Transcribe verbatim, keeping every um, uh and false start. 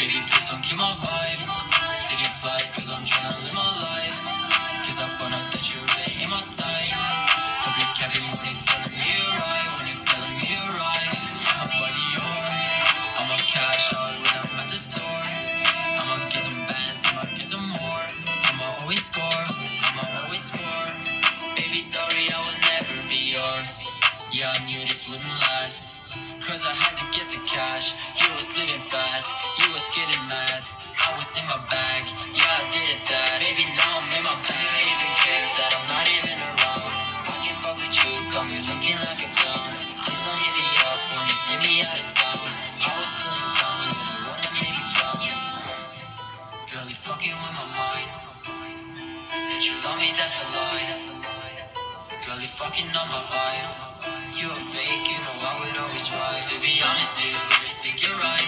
Baby, please don't kill my vibe. Taking flights cause I'm tryna live my life. Cause I found out that you really ain't my type. Stop your capping when you're telling me you're right. When you're telling me you're right. I'm a body your. I'ma cash out when I'm at the store. I'ma get some bands, I'ma get some more. I'ma always score, I'ma always score. Baby, sorry, I will never be yours. Yeah, I knew this wouldn't last. Cause I had to get the cash. You was living fast, you was getting mad. I was in my bag, yeah, I did it that. Baby, now I'm in my bag. You don't even care that I'm not even around. I can fuck with you, got me looking like a clown. Please don't hit me up when you see me out of town. I was feeling down, you're the one that made me drown. Girl, you fucking with my mind. Said you love me, that's a lie. Girl, you fucking on my vibe. You a fake, you know I would always rise. To be honest, do you really think you're right?